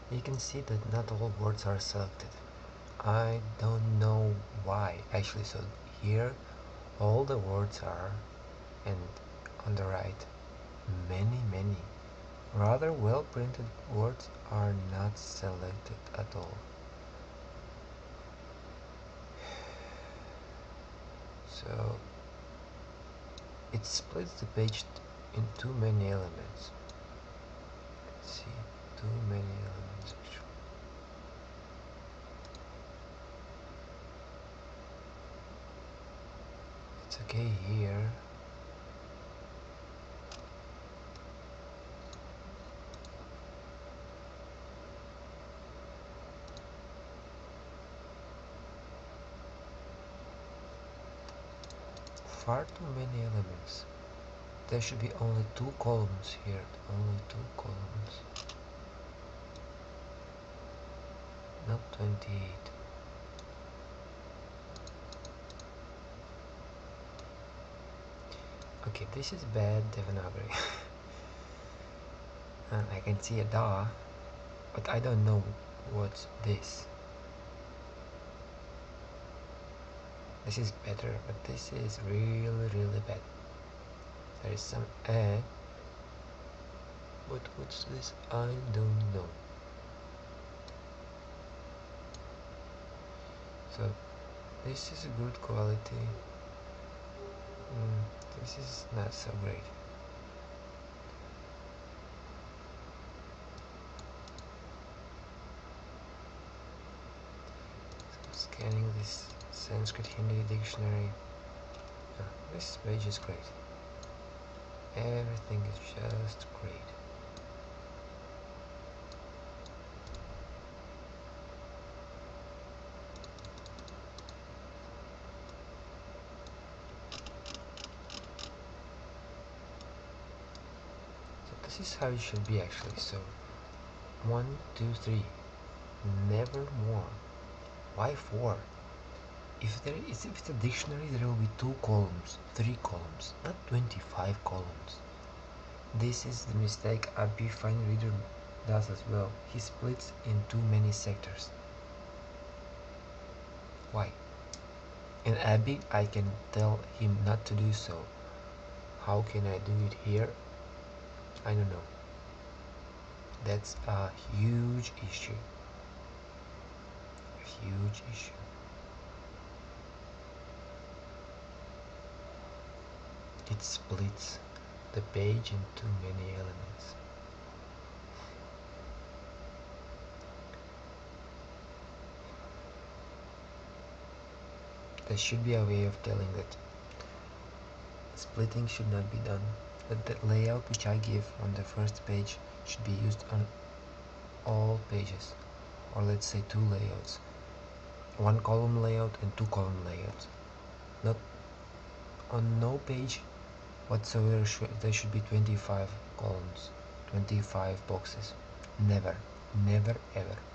You can see that not all words are selected. I don't know why actually. So here all the words are, and on the right many rather well printed words are not selected at all. So it splits the page in too many elements. Let's see, too many elements actually. It's okay here. Far too many elements. There should be only 2 columns here, only 2 columns, not 28. Okay, this is bad Devanagari. I can see a da, but I don't know what's this. This is better, but this is really bad. There is some a, but what's this? I don't know. So this is a good quality. This is not so great. So scanning this Sanskrit Hindi dictionary. This page is great. Everything is just great. So this is how it should be actually. So 1, 2, 3, never more. Why 4? If it's a dictionary, there will be 2 columns, 3 columns, not 25 columns. This is the mistake Abhi Fine Reader does as well. He splits in too many sectors. Why? In Abhi, I can tell him not to do so. How can I do it here? I don't know. That's a huge issue. A huge issue. It splits the page in too many elements. There should be a way of telling that splitting should not be done. That the layout which I give on the first page should be used on all pages, or let's say 2 layouts, 1 column layout and 2 column layouts. Not on no page whatsoever there should be 25 columns, 25 boxes. Never ever.